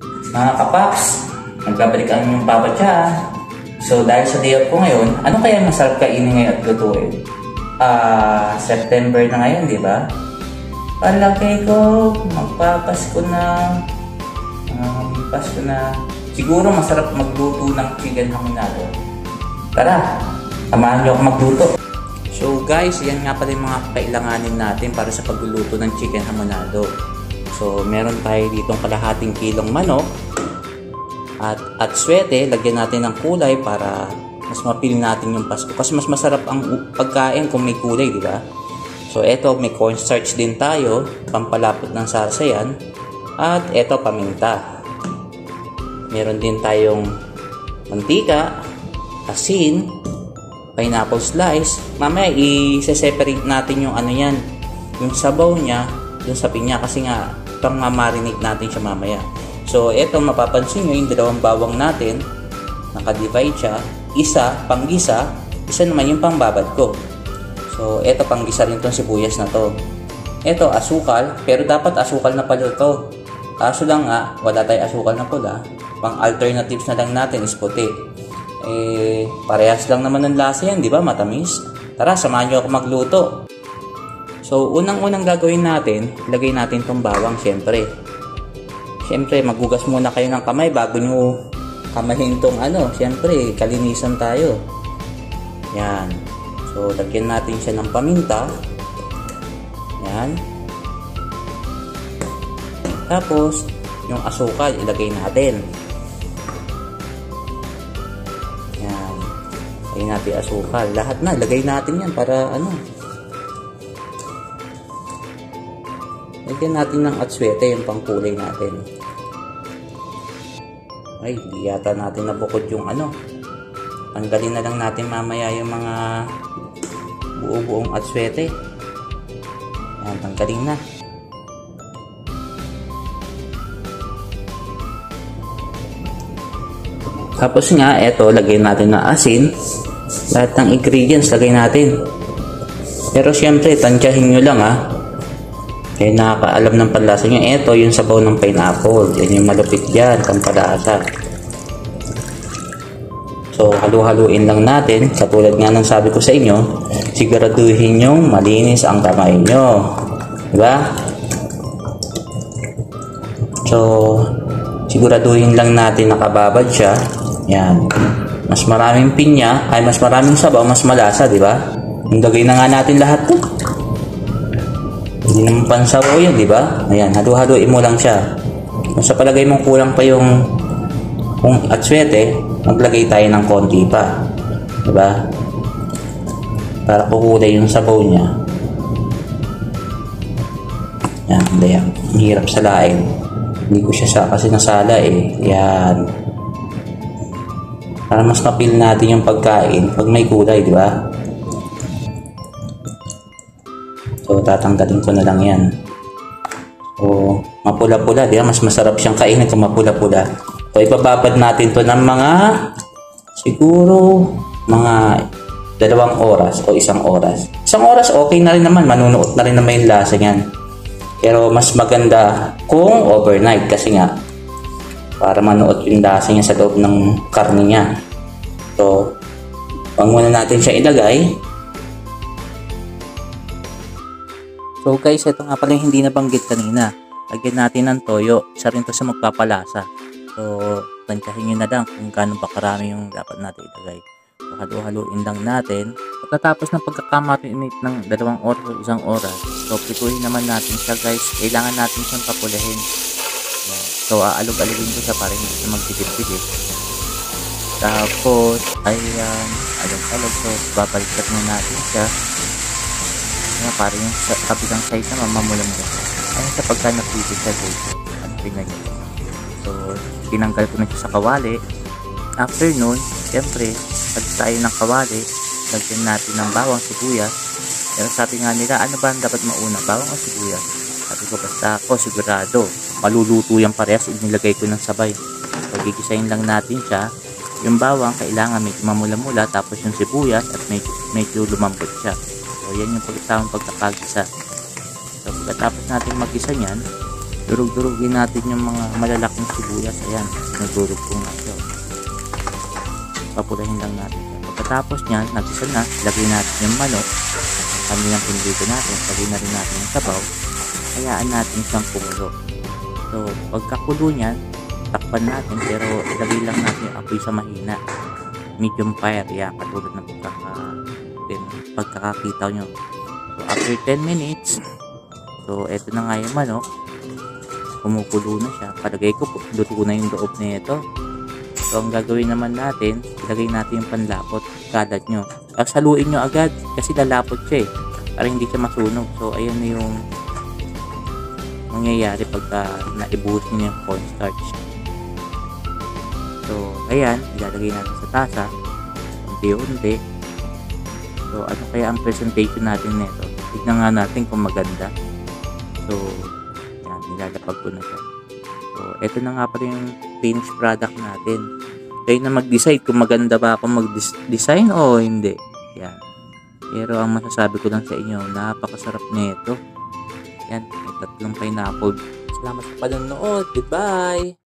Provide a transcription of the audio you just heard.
Mga kapaps, nagbabalik ang inyong Papa Cha. So dahil sa day off ko ngayon, ano kaya masarap kainin ngayon at lutuin? September na ngayon, di ba? Palagay ko, magpapasko na. Pasko na. Siguro masarap magluto ng chicken hamonado. Tara, samahan niyo ako magluto. So guys, yan nga pala yung mga kailanganin natin para sa pagluluto ng chicken hamonado. So meron tayo ditong kalahating kilong manok at swete. Lagyan natin ng kulay para mas mapil natin yung Pasko. Kasi mas masarap ang pagkain kung may kulay, di ba? So eto, may cornstarch din tayo, pampalapot ng sarsa yan. At eto, paminta. Meron din tayong mantika, asin, pineapple slice. Mamaya i-separate natin yung ano yan, yung sabaw niya dun sa pinya kasi nga pang marinate natin siya mamaya. So eto, mapapansin nyo yung dalawang bawang natin, naka-divide siya, isa panggisa, isa naman yung pangbabad ko. So eto, panggisa rin tong sibuyas na to. Eto, asukal, pero dapat asukal na pala to. Kaso lang nga, wala tayong asukal na pula. Pang alternatives na lang natin is puti. Parehas lang naman ng lasa yan, di ba? Matamis. Tara, samahan nyo ako magluto. So, unang-unang gagawin natin, ilagay natin tong bawang, syempre. Syempre, maghugas muna kayo ng kamay bago nyo kamahin tong syempre, kalinisan tayo. Yan. So, lagyan natin siya ng paminta. Yan. Tapos, yung asukal, ilagay natin. Yan. Ilagay natin asukal. Lahat na, ilagay natin yan para lagyan natin ng atswete, yung pangkulay natin. Ay, di yata natin nabukod yung Tanggalin na lang natin mamaya yung mga buo-buong atswete. Yan, tanggalin na. Tapos nga, eto, lagyan natin ng asin. Lahat ng ingredients, lagay natin. Pero syempre, tansyahin nyo lang kaya nakakaalam ng panlasa nyo. Eto, yung sabaw ng pineapple. Yan yung malupit dyan, pampalasa. So, halu-haluin lang natin. Katulad nga ng sabi ko sa inyo, siguraduhin nyong malinis ang kamay nyo. Diba? So, siguraduhin lang natin nakababad siya. Yan. Mas maraming pinya, ay mas maraming sabaw, mas malasa, di ba? Lagay na nga natin lahat to. Hindi naman pansabaw yan, di ba? Ayan, halu-haluin mo lang siya. Kung sa palagay mong kulang pa yung atswete, maglagay tayo ng konti pa. Di ba? Para kukulay yung sabaw niya. Yan, yan. Hirap salain. Hindi ko siya kasi nasala Yan. Para mas mapil natin yung pagkain pag may kulay, di ba? So, tatanggalin ko na lang yan. So, mapula-pula, di ba? Mas masarap siyang kainin kung mapula-pula. So, ipababad natin to ng siguro, mga 2 oras o 1 oras. 1 oras, okay na rin naman. Manunuot na rin naman yung lasa niyan. Pero, mas maganda kung overnight kasi nga, para manuot yung lasa niya sa loob ng karne niya. So, wag muna natin siya ilagay. So guys, ito nga pala yung hindi nabanggit kanina. Lagyan natin ng toyo. Isa rin to sa magpapalasa. So, tansyahin nyo na lang kung gaano ba karami yung dapat natin ilagay. So, halu-haluin lang natin. Pagkatapos ng pagkakamarinate ng 2 oras o 1 oras, so prituhin naman natin siya guys. Kailangan natin siyang papulahin. Yan. So, aalog-alugin ko siya para hindi siya magdikit-dikit. Tapos, ayan, alog-alog. So, babalikat na natin siya. Para yung kabilang side naman mamula-mula. Ayun sa pagka napipit siya guys. So, tinanggal ko na siya sa kawali. After nun, siyempre, pag tayo ng kawali, lagyan natin ng bawang, sibuyas. Pero sabi nga nila, ano ba ang dapat mauna? Bawang o sibuyas? Sabi ko, basta ako sigurado maluluto yung parehas, inilagay ko ng sabay. So, gigisahin lang natin siya. Yung bawang, kailangan medyo mamula-mula, tapos yung sibuyas at medyo lumambot siya. So, yan yung tamang pagkakagisa. So, pagkatapos natin mag-isa niyan, Durug-durugin natin yung mga malalaking sibuyas. Ayan, nagdurog ko nga siya. Papulahin lang natin siya. Pagkatapos niyan, nagsisa na, lagay natin yung manok. Kami yung pinrito natin, lagay na rin natin yung sabaw. Hayaan natin siyang kumulo. So, pagkakulo niyan, takpan natin, pero ilagay lang natin yung apoy sa mahina. Medium fire, yan, katulad ng pagkakakita nyo. So, after 10 minutes, so, eto na nga yung manok. Kumukulo na siya. Palagay ko, luto na yung loob na ito. So, ang gagawin naman natin, ilagay natin yung panlapot, kalat nyo. Saluin nyo agad, kasi lalapot siya eh. Para hindi siya masunog. So, ayan na yung mangyayari pagka naibuhos nyo yung cornstarch. So, ayan, ilalagay natin sa tasa. Unti-unti. So, ano kaya ang presentation natin nito? Tignan nga natin kung maganda. So, ayan, nilalapag ko na siya. So, eto na nga pala yung finished product natin. Kayo na mag-decide kung maganda ba ako mag-design o hindi. Yan. Pero ang masasabi ko lang sa inyo, napakasarap nito. Yan, may tatlong pineapple. Salamat sa panonood. Goodbye!